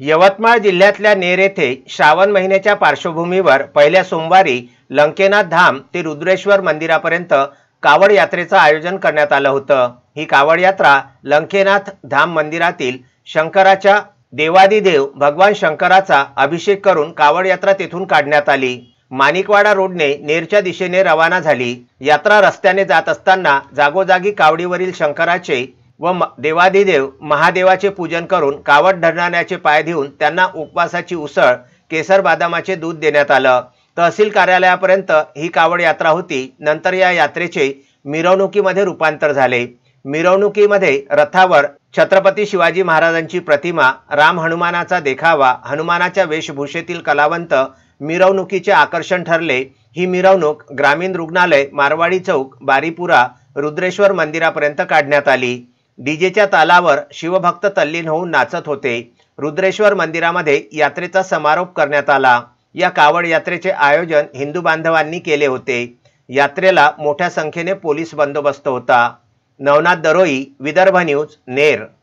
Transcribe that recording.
यवतमाळ जिल्ह्यातल्या नेर येथे श्रावण महिन्याच्या पार्श्वभूमीवर पहिल्या सोमवारी लंकेनाथ धाम ते रुद्रेश्वर मंदिरापर्यंत कावड यात्रेचं आयोजन करण्यात आलं होतं। ही कावड यात्रा लंकेनाथ धाम मंदिरातील शंकराच्या देवादिदेव भगवान शंकराचा अभिषेक करून कावड यात्रा तेथून काढण्यात आली। माणिकवाडा रोडने नेरच्या दिशेने रवाना झाली। यात्रा रस्त्याने जात असताना जागोजागी कावडीवरील शंकराचे व देवादिदेव महादेवाचे पूजन करून कावड धरणाऱ्याचे पाय देऊन त्यांना उपवासाची उसळ केसर बदामाचे दूध देण्यात आलं। तहसील कार्यालयापर्यंत ही कावड यात्रा होती। नंतर या यात्रेचे मिरवणुकीमध्ये रूपांतर झाले। मिरवणुकीमध्ये रथावर छत्रपती शिवाजी महाराजांची प्रतिमा, राम हनुमानाचा देखावा, हनुमानाच्या वेशभूषेतील कलावंत मिरवणुकीचे आकर्षण ठरले। ही मिरवणूक ग्रामीण रुग्णालय, मारवाडी चौक, बारीपुरा, रुद्रेश्वर मंदिरापर्यंत काढण्यात आली। डीजेच्या तालावर शिवभक्त तल्लीन होऊन नाचत होते। रुद्रेश्वर मंदिरामध्ये यात्रेचा समारोप करण्यात आला। या कावड यात्रेचे आयोजन हिंदू बांधवांनी केले होते। यात्रेला मोठ्या संख्येने पोलीस बंदोबस्त होता। नवनाथ दरोई, विदर्भ न्यूज, नेर।